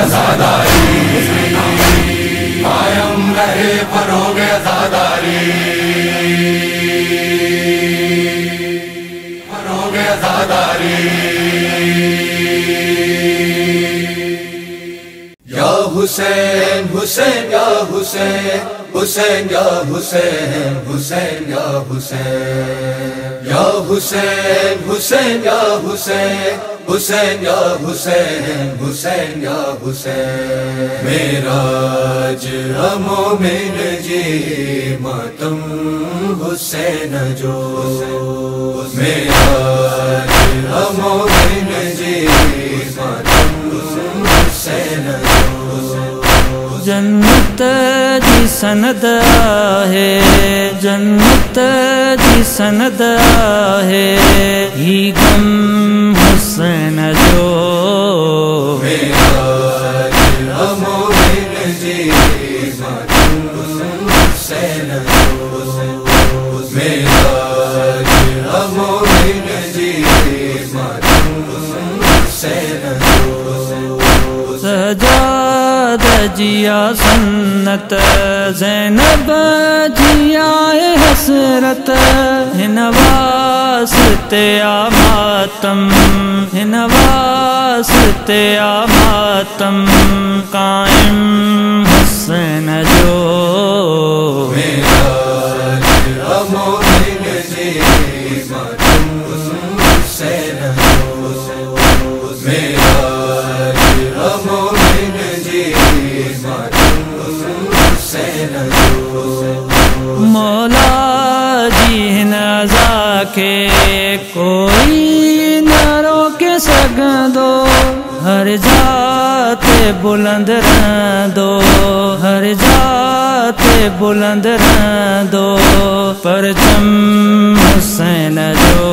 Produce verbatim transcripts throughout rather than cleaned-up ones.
अज़ादारी, कायम रहे फरोग अज़ादारी, फरोग अज़ादारी। या हुसैन हुसैन या हुसैन, हुसैन या हुसैन, हुसैन या हुसैन, या हुसैन हुसैन या हुसैन, हुसैन या हुसैन, हुसैन या हुसैन। मेराज मोमिन जी मातम हुसैन जो, मेराज मोमिन जी मातम हुसैन जो। जन्नत दी सनद है, जन्नत दी सनद है, ही गम हुसैन जो। मेराज मोमिन जी मातम हुसैन जो, मेराज मोमिन जी मातम हुसैन जो। सजाद जिया सन्नत, ज़ैनब जिया हसरत, हिन वास्ते आ मातम, हिन वास्ते आ मातम, कायम हुसैन जो। मेराज मोमिन जी मातम हुसैन जो, मेराज मोमिन जी मातम हुसैन जो। मौला जी नज़ा के कोई न रोक सघंदो, हर जाते बुलंद रहंदो, हर जाते बुलंद रहंदो, परचम हुसैन जो।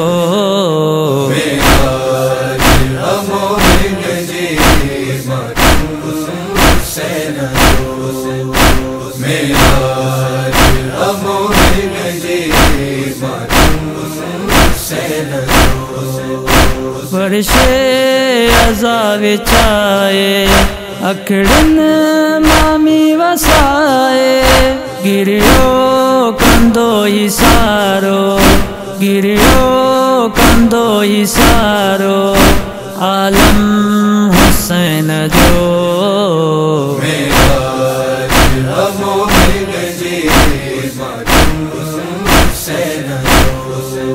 मेराज मोमिन जी मातम हुसैन जो, मेराज मोमिन जी मातम हुसैन जो। फर्शे अज़ा विछाए, अखड़न मामी वसाए, गिरियो कंदो इसारो, गिरियो कंदो इसारो, आलम हुसैन जो। मेराज मोमिन जी मातम हुसैन जो,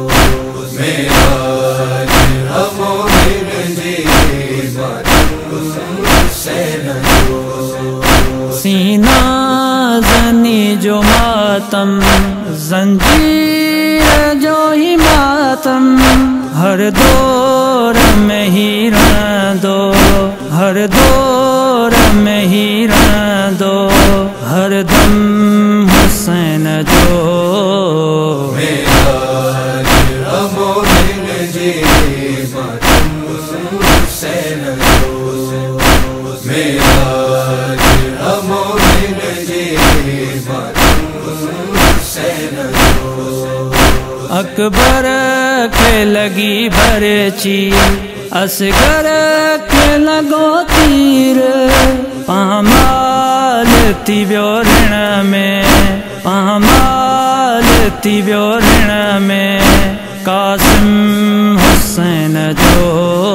मेराज मोमिन जी मातम हुसैन जो। सीना जनी जो मातम, जंजीर जो ही मातम, हर दौर में ही रहंदो, हर दौर में ही रहंदो, हर दम हुसैन जो। मेराज मोमिन जी मातम हुसैन जो, मेराज मोमिन जी मातम हुसैन जो। अकबर के लगी भरची, असगर के लगो तीर, पामाल थी वियो ऋण में, पामाल थी वियो ऋण में, कासिम हुसैन जो।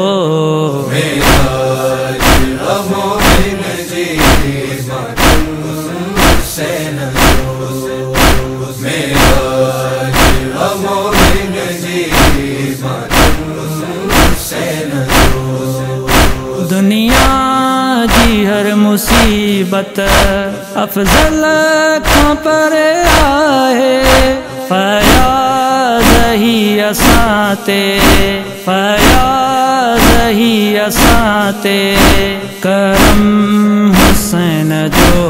मेराज मोमिन जी मातम हुसैन जो, मेराज मोमिन जी मातम हुसैन जो। दुनिया जी हर मुसीबत अफजल खां परे आहे, फयाज़ ही असां ते, फयाज़ ही असां ते, करम हुसैन जो।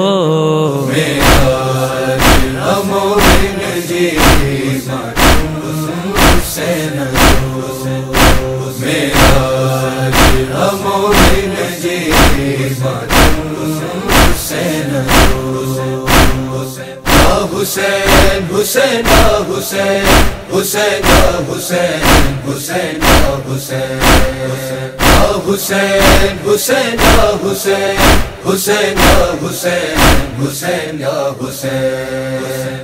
मेराज मोमिन जी मातम हुसैन जो, मेराज मोमिन जी मातम हुसैन जो। या हुसैन हुसैन या हुसैन, हुसैन या हुसैन, हुसैन या हुसैन, या हुसैन हुसैन या हुसैन हुसैन या हुसैन हुसैन या हुसैन